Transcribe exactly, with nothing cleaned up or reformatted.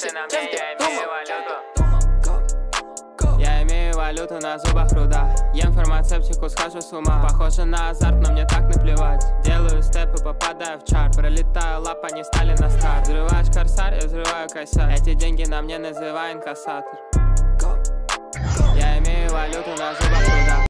Смотри на мне, я имею валюту. Я имею валюту на зубах руда. Ем фармацевтику, схожу с ума. Похоже на азарт, но мне так наплевать. Делаю степы, попадаю в чарт. Пролетаю лапа, не стали на старт. Взрываешь корсар, я взрываю косяк. Эти деньги на мне называй инкассатор. Я имею валюту на зубах руда.